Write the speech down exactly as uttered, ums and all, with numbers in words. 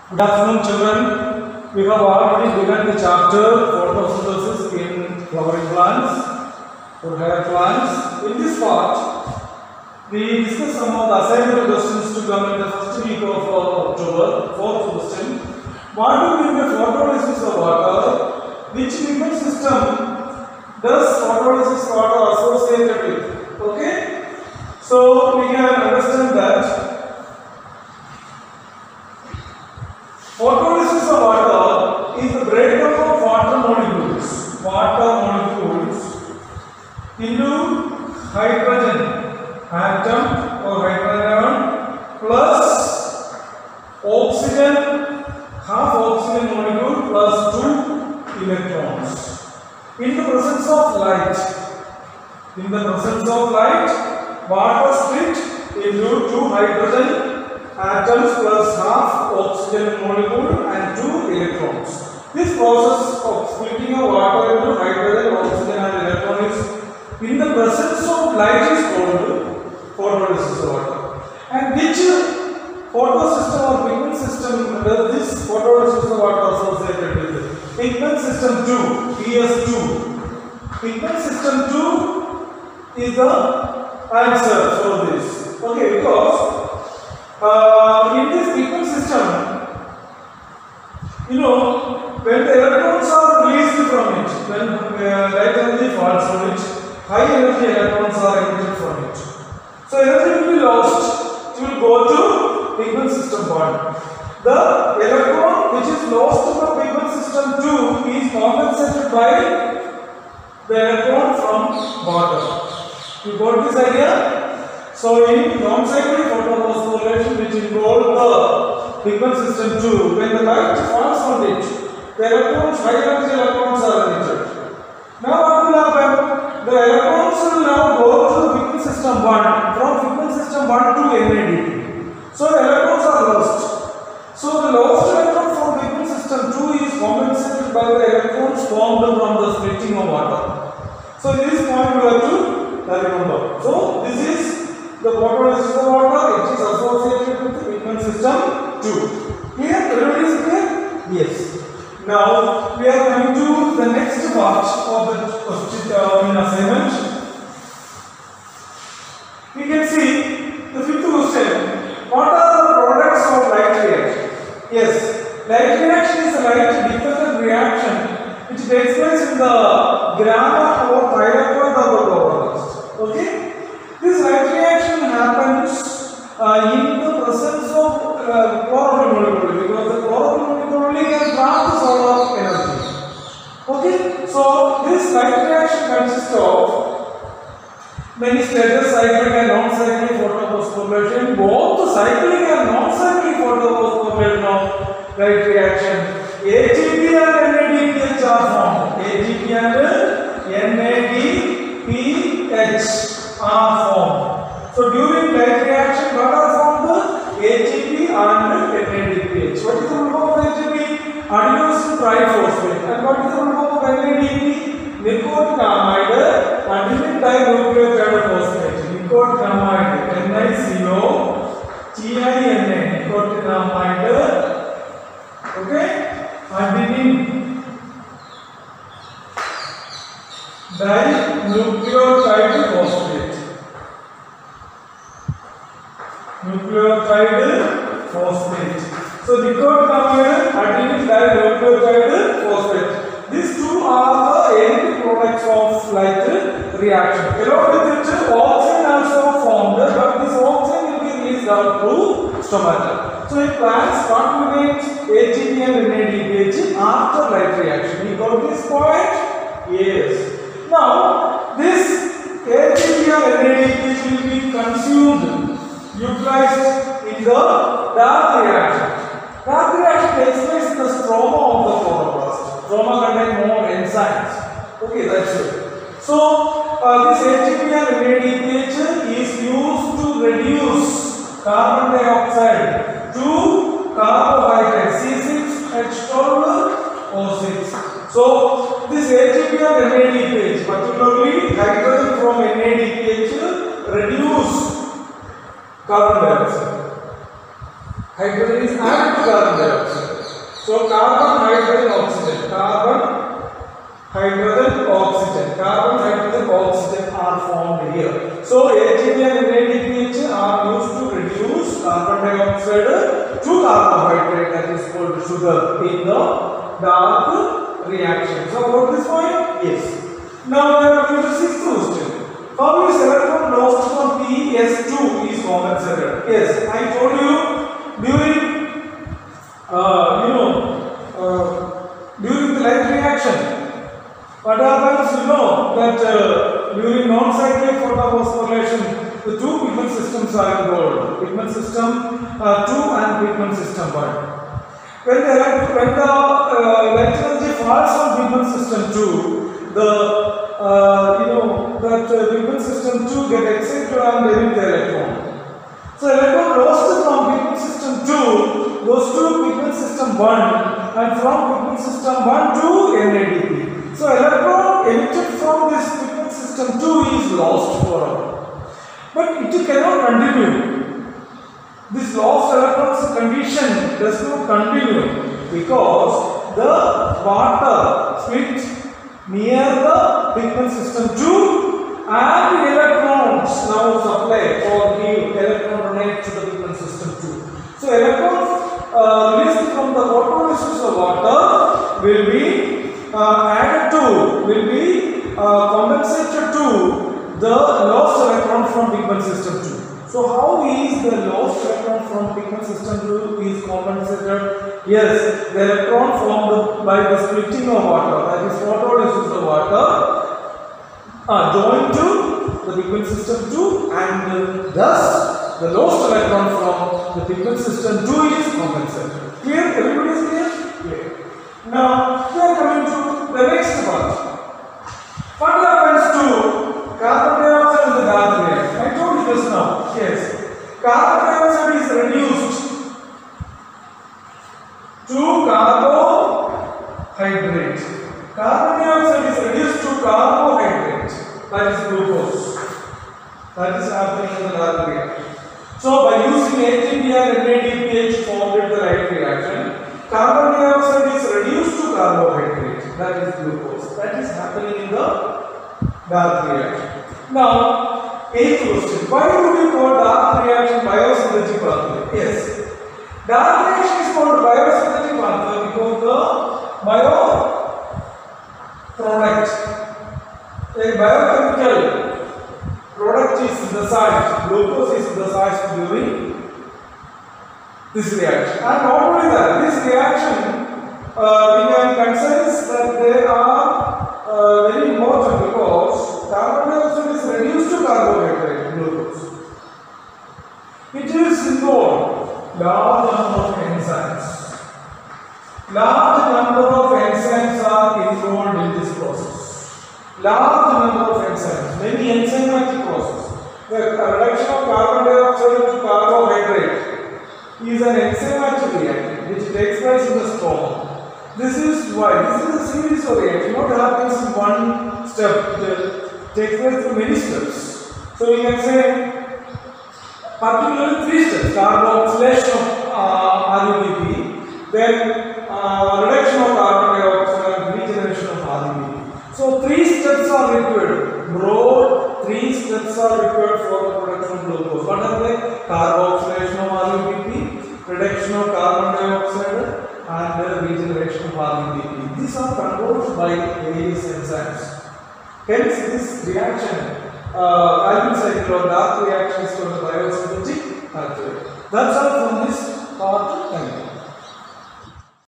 Good afternoon, children. We have already begun the chapter photosynthesis in flowering plants or hair plants. In this part, we discuss some of the assignment questions to come in the first week of uh, October. Fourth question: what do you mean by photolysis of water? Which chemical system does photolysis water associated with? Okay, so we can understand that. Photolysis of water is the breakdown of water molecules, water molecules into hydrogen atom or hydrogen atom plus oxygen, half oxygen molecule plus two electrons. In the presence of light, in the presence of light, water split into two hydrogen atoms plus half oxygen molecule and two electrons. This process of splitting of water into hydrogen, oxygen and electron is in the presence of light is called photolysis of water. And which photosystem or pigment system does this photolysis of water associated with? Pigment system two, P S two. Pigment system two is the answer for this. Okay, because Uh, in this pigment system, you know, when the electrons are released from it, when uh, light energy falls on it, high energy electrons are emitted from it. So energy will be lost. It will go to pigment system one. The electron which is lost to the pigment system two is compensated by the electron from water. You got this idea? So in non-cyclic photophosphorylation, which involves the pigment system two, when the light falls on it, the electrons, high energy electrons are emitted. Now what will happen? The electrons will now go to the pigment system one, from pigment system one to N A D P. So the electrons are lost. So the lost electron from pigment system two is compensated by the electrons formed from the splitting of water. So this point we have to remember. So this is the photolysis of water. It is associated with the pigment system two. Here, everybody is clear? Yes. Now we are going to the next part of the question uh, in assignment. We can see the fifth question. What are the products of light reaction? Yes, light reaction is a light dependent reaction which takes place in the gamma or thyroid of the chloroplast. Okay. This light reaction happens uh, in the presence of uh, chlorophyll molecule, because the chlorophyll molecule only can trap the solar energy. Okay, so this light reaction consists of many stages: cyclic and non-cyclic photophosphorylation. Both the cyclic and non-cyclic photophosphorylation of light reaction, A T P and N A D P H are formed. A T P and N A D P H are formed. So during light reaction, what are formed? A T P and N A D P H. What is the rule of A T P? Adenosine triphosphate. And what is the rule of N A D P? Nicotinamide adenine dinucleotide phosphate. Nicotinamide, N I C O T I N A, nicotinamide. Okay, adenine dinucleotide phosphate. Nucleotide phosphate. So nicotinamide adenine dinucleotide phosphate. These two are the end products of light reaction. Along with it, oxygen also formed, but this oxygen will be released out to stomata. So in plants, what will make A T P and N A D P H after light reaction? We got this point? Yes. Now, this A T P and N A D P H will be consumed, utilized in the dark reaction. Dark reaction takes place in the stroma of the chloroplast. Stroma contains more enzymes. Okay, that's it. So, uh, this A T P and N A D P H is used to reduce carbon dioxide to carbohydrate C six H twelve O six. So, this A T P and N A D P H, particularly hydrogen from N A D P H, reduce carbon dioxide. hydrogen is added to carbon dioxide. So carbon, hydrogen, oxygen, carbon, hydrogen, oxygen, carbon, hydrogen, oxygen are formed here. So A T P and N A D P H are used to reduce carbon dioxide to carbohydrate, that is called sugar, in the dark reaction. So about this point? Yes. Now we are coming to the sixth question. How is electron lost from P S two is compensated? Yes, I told you during uh, you know uh, during the light reaction. What happens, you know, that uh, during non-cyclic photophosphorylation, the two pigment systems are involved. Pigment system uh, two and pigment system one. When the, when the uh, light energy falls on pigment system two, the uh, you know that uh, pigment system two get excited and emit the electron. So electron lost from pigment system two goes to pigment system one, and from pigment system one to N A D P. So electron emitted from this pigment system two is lost forever. But it cannot continue. This lost electrons condition does not continue because the water split near the pigment system two and electrons now supply or give electron donate to the pigment system two. So electrons uh, released from the photolysis of water will be Uh, added to, will be uh, compensated to the lost electron from pigment system two. So how is the lost electron from pigment system two is compensated? Yes, the electron formed by the splitting of water, that is photolysis of water, uh, joined to the pigment system two, and uh, thus the lost electron from the pigment system two is compensated. Clear? Everybody is clear? Clear. Now we are coming to the next part. What happens to carbon dioxide in the dark reaction? I told you just now. Yes, carbon dioxide is reduced to carbohydrate. Carbon dioxide is reduced to carbohydrate, that is glucose. That is happening in the dark reaction. So by using A T P and N A D P H formed in the light reaction, carbon dioxide is reduced to carbohydrate, that is glucose. That is happening in the dark reaction. Now, eighth question. Why do we call dark reaction biosynthetic pathway? Yes. Dark reaction is called biosynthetic pathway because the bio product, a biochemical product is synthesized, glucose is synthesized during this reaction. And not only that, this reaction uh, we can consider that they are uh, very important because carbon dioxide is reduced to carbohydrate, glucose. It is involved large number of enzymes. Large number of enzymes are involved in this process. Large number of enzymes, many enzymatic process. The reduction of carbon dioxide to carbohydrate is an enzymatic reaction which takes place in the stomach. This is why this is a series of reactions. What happens in one step? It takes place in many steps. So we can say particularly three steps: carboxylation of uh, R U B P, then uh, reduction of carbon dioxide, and regeneration of R U B P. So three steps are required. Broad three steps are required for the production of glucose. What are they? Carboxylation of R U B P, reduction of carbon dioxide, and uh, regeneration of R U B P. These are controlled by various enzymes. Hence, this reaction, uh, Calvin cycle or dark reaction is called biosynthetic pathway. That's all